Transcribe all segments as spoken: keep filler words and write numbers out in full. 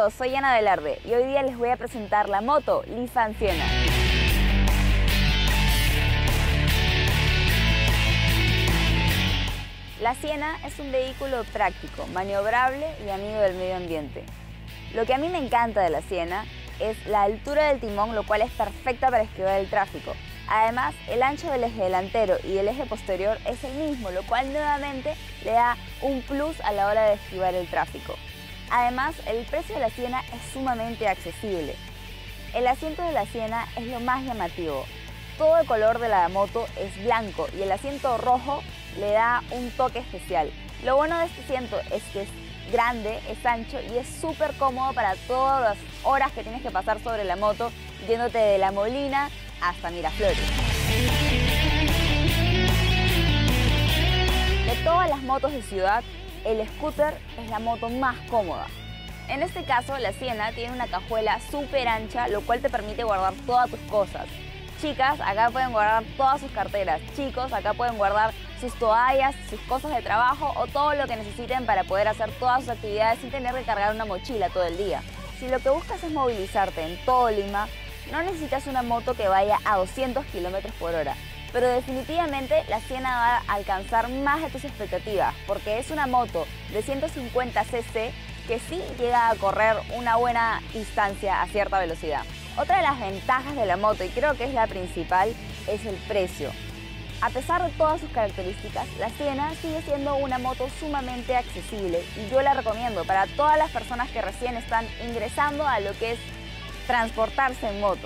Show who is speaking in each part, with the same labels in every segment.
Speaker 1: amigos, soy Ana Velarde y hoy día les voy a presentar la moto Lifan Siena. La Siena es un vehículo práctico, maniobrable y amigo del medio ambiente. Lo que a mí me encanta de la Siena es la altura del timón, lo cual es perfecta para esquivar el tráfico. Además, el ancho del eje delantero y del eje posterior es el mismo, lo cual nuevamente le da un plus a la hora de esquivar el tráfico. Además, el precio de la Siena es sumamente accesible. El asiento de la Siena es lo más llamativo. Todo el color de la moto es blanco y el asiento rojo le da un toque especial. Lo bueno de este asiento es que es grande, es ancho y es súper cómodo para todas las horas que tienes que pasar sobre la moto, yéndote de La Molina hasta Miraflores. De todas las motos de ciudad, el scooter es la moto más cómoda. En este caso, la Siena tiene una cajuela súper ancha, lo cual te permite guardar todas tus cosas. Chicas, acá pueden guardar todas sus carteras. Chicos, acá pueden guardar sus toallas, sus cosas de trabajo o todo lo que necesiten para poder hacer todas sus actividades sin tener que cargar una mochila todo el día. Si lo que buscas es movilizarte en todo Lima, no necesitas una moto que vaya a doscientos kilómetros por hora. Pero definitivamente la Siena va a alcanzar más de tus expectativas porque es una moto de ciento cincuenta cc que sí llega a correr una buena distancia a cierta velocidad. Otra de las ventajas de la moto, y creo que es la principal, es el precio. A pesar de todas sus características, la Siena sigue siendo una moto sumamente accesible y yo la recomiendo para todas las personas que recién están ingresando a lo que es transportarse en moto.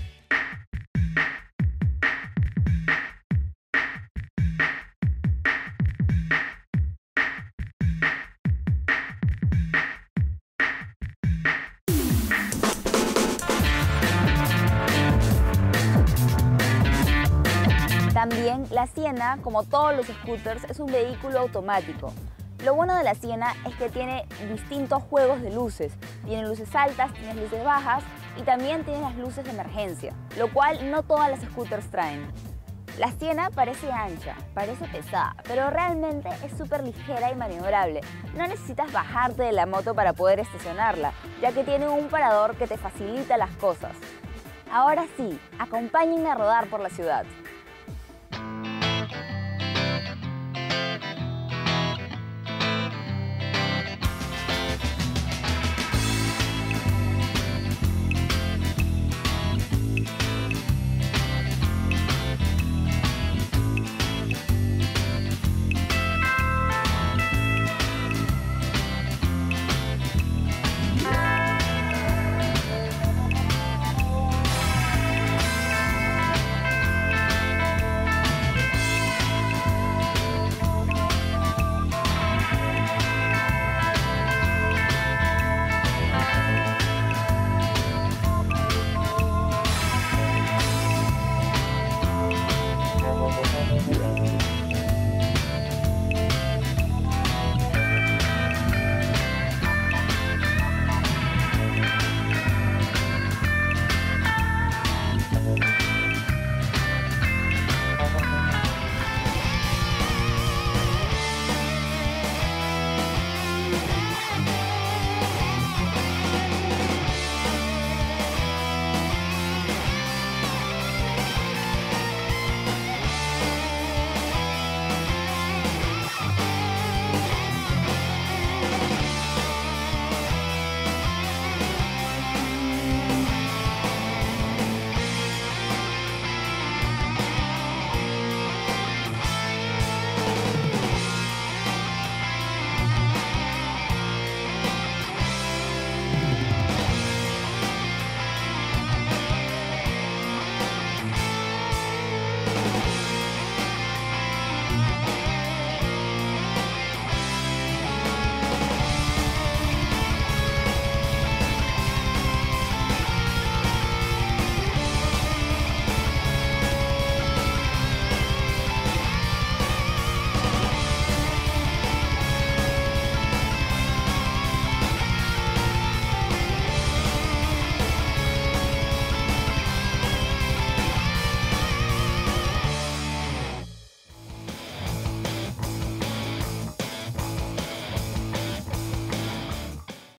Speaker 1: También la Siena, como todos los scooters, es un vehículo automático. Lo bueno de la Siena es que tiene distintos juegos de luces. Tiene luces altas, tiene luces bajas y también tiene las luces de emergencia, lo cual no todas las scooters traen. La Siena parece ancha, parece pesada, pero realmente es súper ligera y maniobrable. No necesitas bajarte de la moto para poder estacionarla, ya que tiene un parador que te facilita las cosas. Ahora sí, acompáñenme a rodar por la ciudad.